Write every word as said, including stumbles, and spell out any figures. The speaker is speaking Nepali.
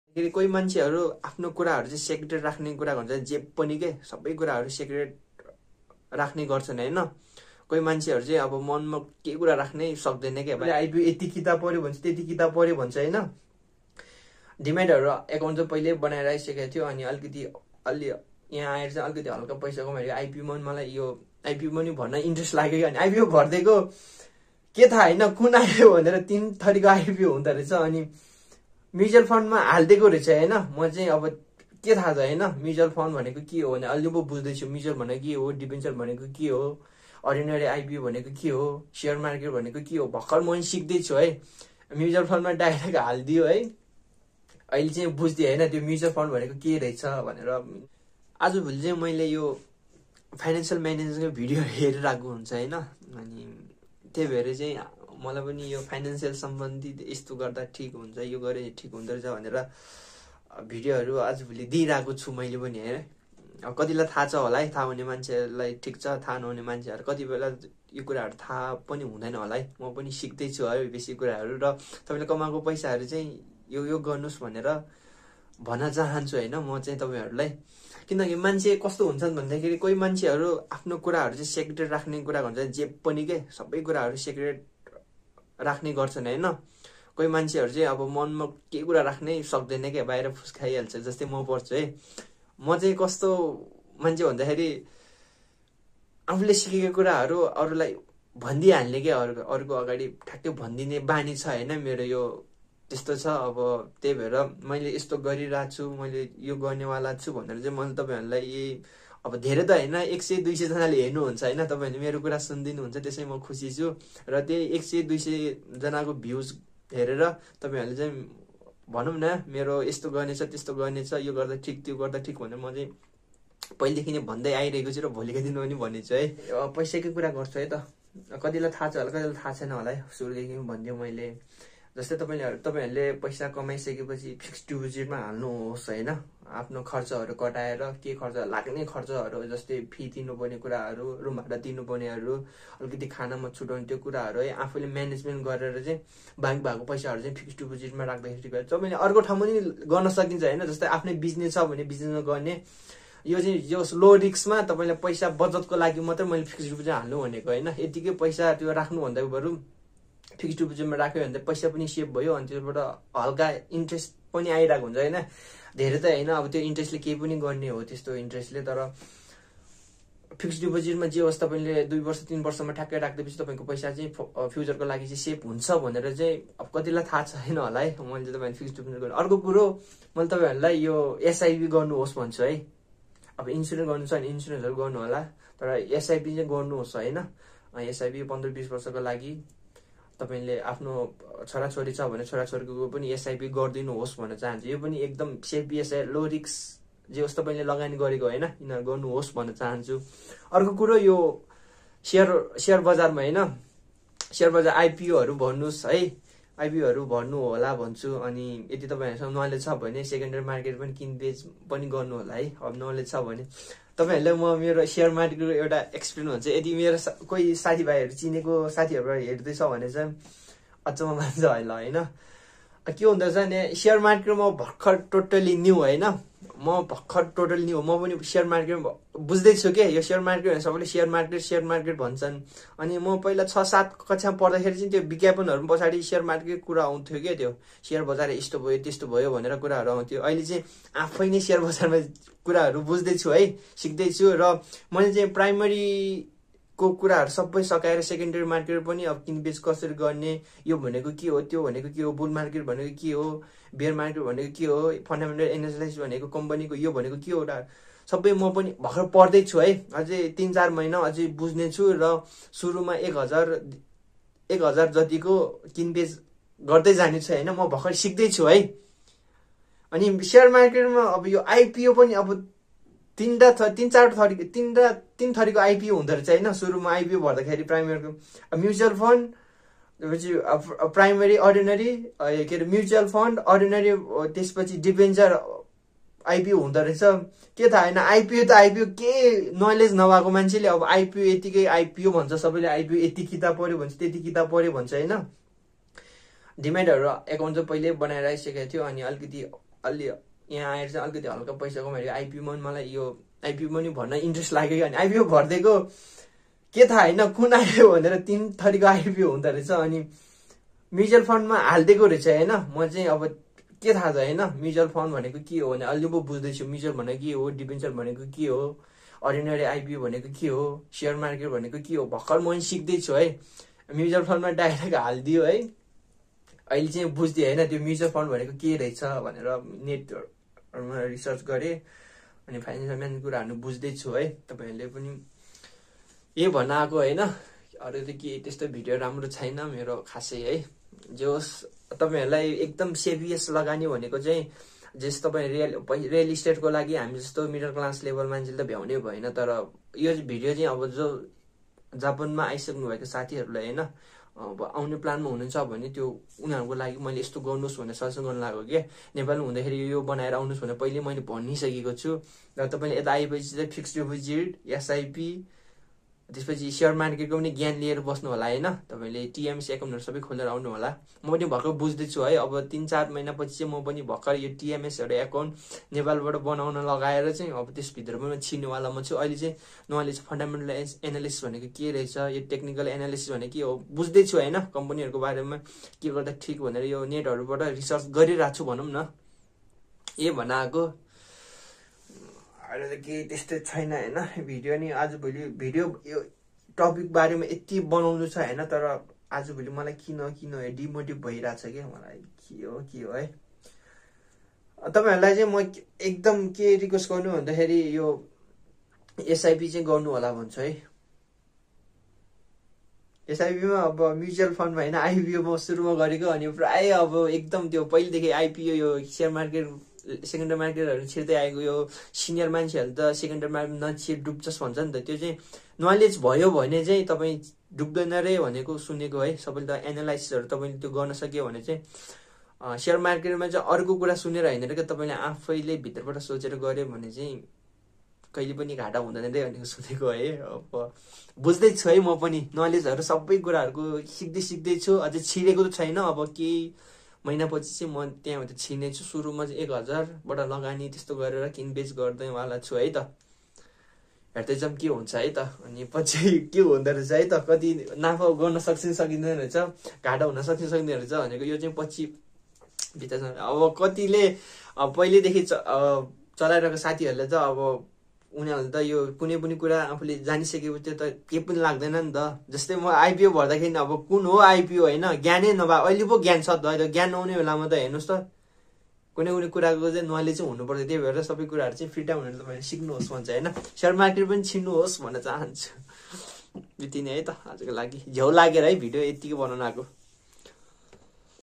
फेरि कोही मान्छेहरू आफ्नो कुराहरू चाहिँ सेक्रेट राख्ने कुरा भन्छ, जे पनि के सबै कुराहरू सेक्रेट राख्ने गर्छन् होइन। कोही मान्छेहरू चाहिँ अब मनमा केही कुरा राख्नै सक्दैन क्या। आइपिओ यति किताब पढ्यो भन्छ, त्यति किताब पढ्यो भन्छ होइन। डिमेटहरू एकाउन्ट चाहिँ पहिल्यै बनाएर आइसकेको थियो, अनि अलिकति अलि यहाँ आएर चाहिँ अलिकति हल्का पैसा कमाएर आइपिओमा मलाई यो आइपिओमा नि भन्न इन्ट्रेस्ट लाग्यो कि। अनि आइपिओ भरिदिएको के थाहा होइन कुन आइपिओ भनेर, तिन थरीको आइपिओ हुँदो रहेछ। अनि म्युचुअल फन्डमा हालिदिएको रहेछ होइन। म चाहिँ अब के थाहा छ होइन, म्युचुअल फन्ड भनेको के हो भने अहिले पो बुझ्दैछु। म्युचुअल भनेको के हो, डिबेन्चर भनेको के हो, अर्डिनरी आइपिओ भनेको के हो, सेयर मार्केट भनेको के हो, भर्खर म सिक्दैछु है। म्युचुअल फन्डमा डाइरेक्ट हालिदियो है, अहिले चाहिँ बुझ्दिएँ होइन त्यो म्युचुअल फन्ड भनेको के रहेछ भनेर। आजभोलि चाहिँ मैले यो फाइनेन्सियल म्यानेजमेन्टको भिडियो हेरिरहेको हुन्छ होइन। अनि त्यही भएर चाहिँ मलाई पनि यो फाइनेन्सियल सम्बन्धित यस्तो गर्दा ठिक हुन्छ, यो गरे ठिक हुँदो रहेछ भनेर भिडियोहरू आजभोलि दिइरहेको छु मैले पनि हेरेँ। अब कतिलाई थाहा छ होला है, थाहा हुने मान्छेहरूलाई ठिक छ, थाहा नहुने मान्छेहरू कति बेला यो कुराहरू थाहा पनि हुँदैन होला है। म पनि सिक्दैछु है बेसी कुराहरू, र तपाईँले कमाएको पैसाहरू चाहिँ यो यो गर्नुहोस् भनेर भन्न चाहन्छु होइन म चाहिँ तपाईँहरूलाई। किनकि मान्छे कस्तो हुन्छन् भन्दाखेरि कोही मान्छेहरू आफ्नो कुराहरू चाहिँ सेक्रेट राख्ने कुरा भन्छ, जे पनि के सबै कुराहरू सेक्रेट राख्ने गर्छन् होइन। कोही मान्छेहरू चाहिँ अब मनमा केही कुरा राख्नै सक्दैन क्या, बाहिर फुस्काइहाल्छ। जस्तै म पर्छु है, म चाहिँ कस्तो मान्छे भन्दाखेरि आफूले सिकेको कुराहरू अरूलाई भनिदिइहाल्ने क्या, अरूको अरूको अगाडि ठ्याक्कै भनिदिने बानी छ होइन मेरो, यो त्यस्तो छ। अब त्यही भएर मैले यस्तो गरिरहेको छु, मैले यो गर्नेवाला छु भनेर चाहिँ मैले तपाईँहरूलाई यही, अब धेरै त होइन, एक सय दुई सयजनाले हेर्नुहुन्छ होइन, तपाईँहरूले मेरो कुरा सुनिदिनुहुन्छ, त्यसै म खुसी छु। र त्यही एक सय दुई सयजनाको भ्युज हेरेर तपाईँहरूले चाहिँ भनौँ न मेरो यस्तो गर्नेछ त्यस्तो गर्नेछ, यो गर्दा ठिक त्यो गर्दा ठिक भनेर म चाहिँ पहिलेदेखि नै भन्दै आइरहेको छु र भोलिको दिनमा पनि भन्नेछु है। पैसाकै कुरा गर्छु है त, कतिलाई थाहा छ होला कतिलाई थाहा छैन होला है। सुरुदेखि भनिदिउँ मैले, जस्तै तपाईँले तपाईँहरूले पैसा कमाइसकेपछि फिक्स डिपोजिटमा हाल्नुहोस् होइन। आफ्नो खर्चहरू कटाएर के खर्च लाग्ने खर्चहरू जस्तै फी तिर्नुपर्ने कुराहरू, रुम भाडा तिर्नुपर्नेहरू, अलिकति खानामा छुट्याउने त्यो कुराहरू है आफूले म्यानेजमेन्ट गरेर चाहिँ बाँकी भएको पैसाहरू चाहिँ फिक्स डिपोजिटमा राख्दाखेरि तपाईँले अर्को ठाउँमा पनि गर्न सकिन्छ होइन। जस्तै आफ्नै बिजनेस छ भने बिजनेसमा गर्ने, यो चाहिँ यो लो रिस्कमा तपाईँले पैसा बचतको लागि मात्रै मैले फिक्स डिपोजिट हाल्नु भनेको होइन। यतिकै पैसा त्यो राख्नुभन्दा बरु फिक्स डिपोजिटमा राख्यो भने त पैसा पनि सेभ भयो, अनि त्यसबाट हल्का इन्ट्रेस्ट पनि आइरहेको हुन्छ होइन। धेरै त होइन, अब त्यो इन्ट्रेस्टले केही पनि गर्ने हो त्यस्तो इन्ट्रेस्टले, तर फिक्स डिपोजिटमा जे होस् तपाईँले दुई वर्ष तिन वर्षमा ठ्याक्कै राख्दैपछि तपाईँको पैसा चाहिँ फ्युचरको लागि चाहिँ सेभ हुन्छ भनेर चाहिँ अब कतिलाई थाहा छैन होला है। मैले चाहिँ तपाईँले फिक्स डिपोजिट गर्नु। अर्को कुरो मैले तपाईँहरूलाई यो एसआइपी गर्नुहोस् भन्छु है। अब इन्सुरेन्स गर्नु छ भने इन्सुरेन्सहरू गर्नु होला, तर एसआइपी चाहिँ गर्नुहोस् होइन। एसआइपी पन्ध्र बिस वर्षको लागि तपाईँले आफ्नो छोराछोरी छ भने छोराछोरीको पनि एसआइपी गरिदिनुहोस् भन्न चाहन्छु। यो पनि एकदम सेफ एसआई लो रिक्स जे होस् तपाईँले लगानी गरेको होइन, यिनीहरू गर्नुहोस् भन्न चाहन्छु। अर्को कुरो यो सेयर सेयर बजारमा होइन, सेयर बजार आइपिओहरू भर्नुहोस् है, आइपिओहरू भर्नु होला भन्छु। अनि यदि तपाईँहरूसँग नलेज छ भने सेकेन्डरी मार्केट पनि किनबेच पनि गर्नु होला है। अब नलेज छ भने तपाईँहरूले म मेरो सेयर मार्केटको एउटा एक्सपिरियन्स हुन्छ, यदि मेरो कोही साथीभाइहरू चिनेको साथीहरूबाट हेर्दैछ भने चाहिँ अचम्म मान्छ होला होइन। के हुँदो रहेछ भने सेयर मार्केटमा म भर्खर टोटली न्यू होइन, म भर्खर टोटली न्यू, म पनि सेयर मार्केट बुझ्दैछु के। यो सेयर मार्केट भने सबैले सेयर मार्केट सेयर मार्केट भन्छन्। अनि म पहिला छ सात कक्षामा पढ्दाखेरि चाहिँ त्यो विज्ञापनहरू पछाडि सेयर मार्केट कुरा आउँथ्यो क्या, त्यो सेयर बजार यस्तो भयो त्यस्तो भयो भनेर कुराहरू आउँथ्यो। अहिले चाहिँ आफै नै सेयर बजारमा कुराहरू बुझ्दैछु है, सिक्दैछु। र मैले चाहिँ प्राइमरीको कुराहरू सबै सकाएर सेकेन्डरी मार्केट पनि अब किनबेच कसरी गर्ने, यो भनेको के हो, त्यो भनेको के हो, बुल मार्केट भनेको के हो, बेयर मार्केट भनेको के हो, फन्डामेन्टल एनालाइसिस भनेको कम्पनीको यो भनेको के हो, सबै म पनि भर्खर पढ्दैछु है। अझै तिन चार महिना अझै बुझ्नेछु र सुरुमा एक हजार एक हजार जतिको किनबेच गर्दै जानेछु होइन, म भर्खर सिक्दैछु है। अनि सेयर मार्केटमा अब यो आइपिओ पनि अब तिनवटा तिन चार थरी तिनवटा तिन थरीको आइपिओ हुँदो रहेछ होइन। सुरुमा आइपिओ भर्दाखेरि प्राइमेरीको म्युचुअल फन्ड, प्राइमरी अर्डिनरी के अरे म्युचुअल फन्ड अर्डिनरी, त्यसपछि डिबेन्चर आइपिओ हुँदो रहेछ। के थाहा होइन, आइपिओ त आइपिओ के नलेज नभएको मान्छेले अब आइपिओ यतिकै आइपिओ भन्छ, सबैले आइपिओ यति किताब पढ्यो भन्छ त्यति किताब पढ्यो भन्छ होइन। डिमेटहरू एकाउन्ट चाहिँ पहिल्यै बनाएर आइसकेको थियो, अनि अलिकति अलि यहाँ आएर चाहिँ अलिकति हल्का पैसा कमाइदियो आइपिओमा पनि मलाई यो आइपिओमा पनि भन्न इन्ट्रेस्ट लाग्यो कि अनि आइपिओ भरिदिएको के थाहा होइन कुन आइपिओ भनेर तिन थरीको आइपिओ हुँदो रहेछ अनि म्युचुअल फन्डमा हालिदिएको रहेछ होइन म चाहिँ अब के थाहा छ होइन म्युचुअल फन्ड भनेको के हो भने अलि पो बुझ्दैछु म्युचुअल भनेको के हो डिबेन्चर भनेको के हो अर्डिनरी आइपिओ भनेको के हो सेयर मार्केट भनेको के हो भर्खर म सिक्दैछु है म्युचुअल फन्डमा डाइरेक्ट हालिदियो है अहिले चाहिँ बुझ्दिएँ होइन त्यो म्युचुअल फन्ड भनेको के रहेछ भनेर नेटहरूमा रिसर्च गरेँ अनि फाइनेन्सियल म्यानेजमेन्ट कुराहरू बुझ्दैछु है तपाईँहरूले पनि यही भन्न आएको होइन अरू त के त्यस्तो भिडियो राम्रो छैन मेरो खासै है जे होस् तपाईँहरूलाई एकदम सेभियस लगानी भनेको चाहिँ जस तपाईँ रियल रियल इस्टेटको लागि हामी जस्तो मिडल क्लास लेभल मान्छेले त भ्याउने भएन तर यो भिडियो चाहिँ अब जो जापानमा आइसक्नु भएको साथीहरूलाई होइन अब आउने प्लानमा हुनुहुन्छ भने त्यो उनीहरूको लागि मैले यस्तो गर्नुहोस् भनेर सजेसन गर्नु लाग्यो कि नेपालमा हुँदाखेरि यो बनाएर आउनुहोस् भनेर पहिले मैले भनिसकेको छु र तपाईँले यता आएपछि चाहिँ फिक्स डिपोजिट एसआइपी त्यसपछि सेयर मार्केटको पनि ज्ञान लिएर बस्नु होला होइन तपाईँले टिएमसी एकाउन्टहरू सबै खोलेर आउनु होला म पनि भर्खर बुझ्दैछु है अब तिन चार महिनापछि चाहिँ म पनि भर्खर यो टिएमएसहरू एकाउन्ट नेपालबाट बनाउन लगाएर चाहिँ अब त्यसभित्र पनि छिर्नेवाला म छु अहिले चाहिँ नलेज फन्डामेन्टल एनालिसिस भनेको के रहेछ यो टेक्निकल एनालिसिस भनेको के हो बुझ्दैछु होइन कम्पनीहरूको बारेमा के गर्दा ठिक भनेर यो नेटहरूबाट रिसर्च गरिरहेको छु भनौँ न ए भन्न आएको अहिले त केही त्यस्तो छैन होइन भिडियो नि आजभोलि भिडियो यो टपिक बारेमा यति बनाउनु छ होइन तर आजभोलि मलाई किन किन डिमोटिभ भइरहेछ क्या मलाई के हो के हो है तपाईँहरूलाई चाहिँ म एकदम के रिक्वेस्ट गर्नु भन्दाखेरि यो एसआइपी चाहिँ गर्नु होला भन्छु है एसआइपीमा अब म्युचुअल फन्डमा होइन आइपिओमा सुरुमा गरेको अनि प्रायः अब एकदम त्यो पहिलेदेखि आइपिओ यो सेयर मार्केट सेकेन्डरी मार्केटहरू छिर्दै आएको यो सिनियर मान्छेहरू त सेकेन्डरी मार्केट नछिर डुब्छस् भन्छ नि त त्यो चाहिँ नलेज भयो भने चाहिँ तपाईँ डुब्दैन रे भनेको सुनेको है सबैले त एनालाइसिसहरू तपाईँले त्यो गर्न सक्यो भने चाहिँ सेयर मार्केटमा चाहिँ अर्को कुरा सुनेर होइन क्या तपाईँले आफैले भित्रबाट सोचेर गऱ्यो भने चाहिँ कहिले पनि घाटा हुँदैन रे भनेको सुनेको है अब बुझ्दैछु है म पनि नलेजहरू सबै कुराहरूको सिक्दै सिक्दैछु अझै छिरेको त छैन अब केही महिनापछि चाहिँ म त्यहाँबाट छिर्नेछु सुरुमा चाहिँ एक हजारबाट लगानी त्यस्तो गरेर किनबेच गर्दैवाला छु है त हेर्दै जाउँ के हुन्छ है त अनि पछि के हुँदो रहेछ है त कति नाफा गर्न सक्छ सकिँदैन रहेछ घाटा हुन सक्छ सकिँदैन रहेछ भनेको यो चाहिँ पछि भित्र अब कतिले पहिलेदेखि चलाइरहेको साथीहरूले त अब उनीहरूले त यो कुनै पनि कुरा आफूले जानिसकेपछि त केही पनि लाग्दैन नि त जस्तै म आइपिओ भर्दाखेरि अब कुन हो आइपिओ होइन ज्ञानै नभए अहिले पो ज्ञान छ त ज्ञान नहुने बेलामा त हेर्नुहोस् त कुनै कुनै कुराको चाहिँ नलेज चाहिँ हुनुपर्छ त्यही भएर सबै कुराहरू चाहिँ फ्री टाइम भनेर तपाईँले सिक्नुहोस् भन्छ होइन सेयर मार्केट पनि छिर्नुहोस् भन्न चाहन्छु यति नै है त आजको लागि झ्याउ लागेर है भिडियो यतिकै बनाउन आएको